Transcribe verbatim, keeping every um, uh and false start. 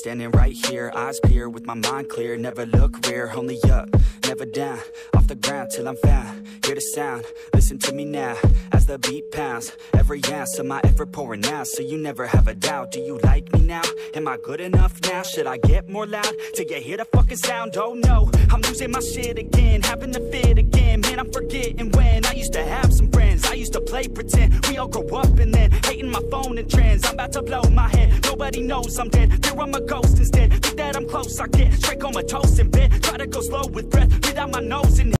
standing right here, eyes peer with my mind clear. Never look rear, only up, never down. Off the ground till I'm found. Hear the sound, listen to me now. As the beat pounds, every ounce of my effort pouring out. So you never have a doubt. Do you like me now? Am I good enough now? Should I get more loud till you hear the fucking sound? Oh no, I'm losing my shit again, having the fit again. Man, I'm forgetting when I used to have some friends. I used to play pretend. We all grow up and then hating my phone and trends. I'm about to blow my head. Nobody knows I'm dead. Fear I'm a ghost instead. Think that I'm close, I get straight comatose in bed. Try to go slow with breath, without my nose in it.